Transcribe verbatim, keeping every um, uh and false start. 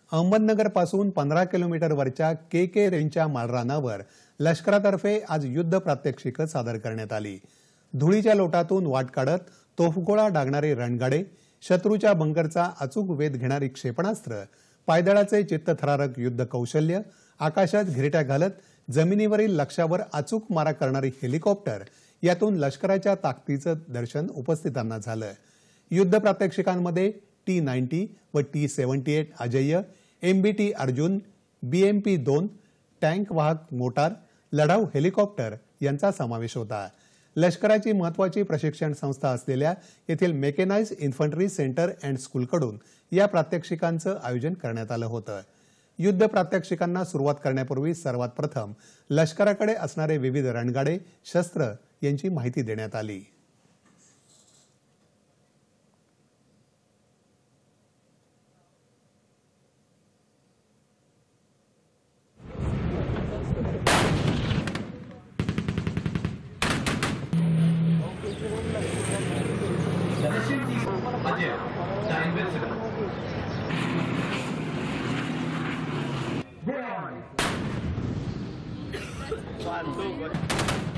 अहमदनगर पासून पंधरा किलोमीटरवरच्या के के रेंजच्या माळरानावर लष्करातर्फे आज युद्ध प्रात्यक्षिकं सादर करण्यात आली। धुळीच्या लोटातून वाट काढत तोफगोळा डागणारे रणगाडे, शत्रूच्या बंकरचा अचूक वेध घेणारी क्षेपणास्त्र, पायदळाचे चित्तथरारक युद्ध कौशल्य, आकाशात घिरट्या घालत जमिनीवरील लक्ष्यावर अचूक मारा करणारी हेलिकॉप्टर यातून लष्कराच्या ताकदीचं दर्शन उपस्थितांना झालं। युद्ध प्रात्यक्षिकांमध्ये टी नव्वद व टी अठ्ठ्याहत्तर Ajeya, M B T Arjun, B M P दोन, टँक वाहक मोटार, लढाऊ हेलिकॉप्टर यांचा समावेश होता। लष्कराची महत्वाची प्रशिक्षण संस्था असलेल्या येथील मेकॅनाइज्ड इन्फंट्री सेंटर अँड स्कूलकडून या प्रात्यक्षिकांचं आयोजन करण्यात आलं होतं। युद्ध प्रात्यक्षिकांना सुरुवात करण्यापूर्वी सर्वात प्रथम लष्कराकडे असणारे विविध रणगाडे, शस्त्र यांची माहिती देण्यात आली। One, two,